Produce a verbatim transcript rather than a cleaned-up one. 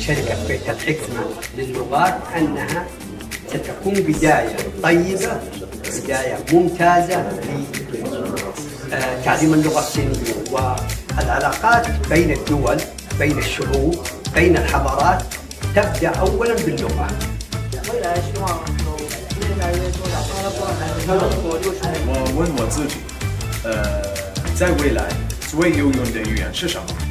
شركة بيت الحكمة للغات أنها ستكون بداية طيبة، بداية ممتازة لتعليم اللغة الصينية والعلاقات بين الدول، بين الشعوب، بين الحضارات تبدأ أولا باللغة. 未来希望有越来越多的阿拉伯人能够就是。 我问我自己，呃，在未来最有用的语言是什么？